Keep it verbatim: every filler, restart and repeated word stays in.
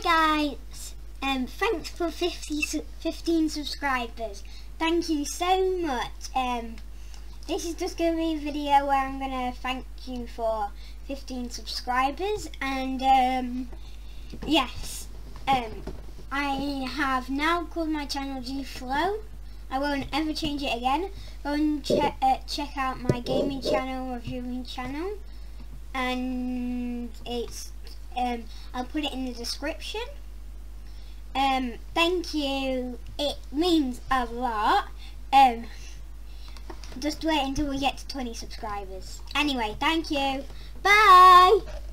guys, um, thanks for fifty, fifteen subscribers. Thank you so much. Um, this is just going to be a video where I'm going to thank you for fifteen subscribers, and um, yes, um, I have now called my channel G Flow. I won't ever change it again. Go and check uh, check out my gaming channel, reviewing channel, and it's um, I'll put it in the description. Um, thank you. It means a lot. Um, just wait until we get to twenty subscribers. Anyway, thank you. Bye.